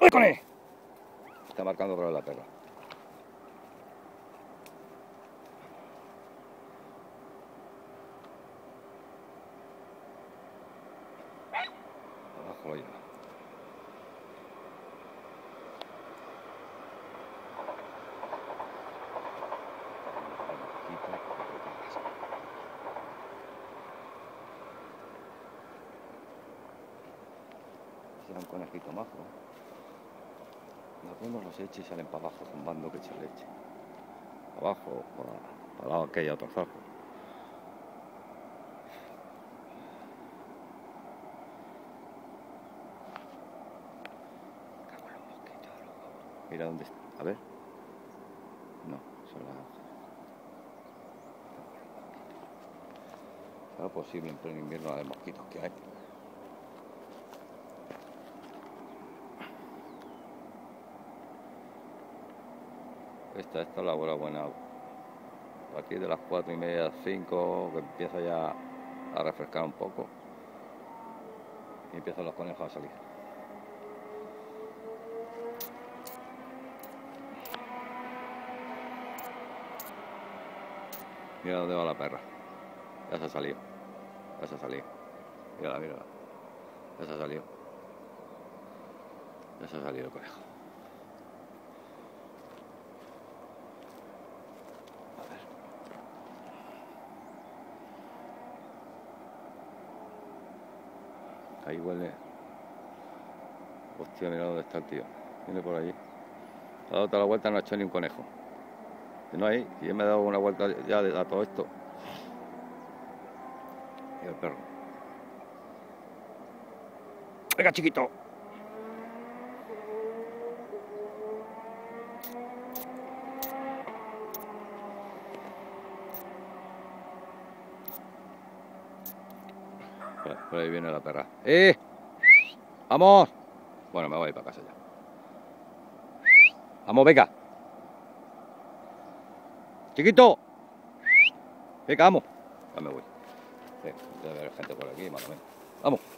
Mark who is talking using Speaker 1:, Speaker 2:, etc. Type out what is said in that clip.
Speaker 1: ¡Maricones! Está marcando otra vez la perra. Abajo lo lleva. Será un conejito majo. Algunos los echa y salen para abajo, zumbando que echa leche. Abajo, para el lado aquella otro zarco. Cago en los mosquitos, loco. Mira dónde está. A ver. No, son las hojas. Será posible en pleno invierno de mosquitos que hay. Esta es la hora buena. Aquí de las 4:30, 5, que empieza ya a refrescar un poco. Y empiezan los conejos a salir. Mira dónde va la perra. Ya se ha salido. Ya se ha salido. Mírala, mírala. Ya se ha salido. Ya se ha salido el conejo. Ahí huele. Hostia, mira dónde está el tío. Viene por allí. Ha dado toda la vuelta, no ha hecho ni un conejo. Y no hay. Y yo me he dado una vuelta ya a todo esto. Y el perro. Venga, chiquito. Por ahí viene la perra. ¡Vamos! Bueno, me voy a ir para casa ya. ¡Vamos, venga! ¡Chiquito! Venga, vamos. Ya me voy. Debe haber gente por aquí, más o menos. ¡Vamos!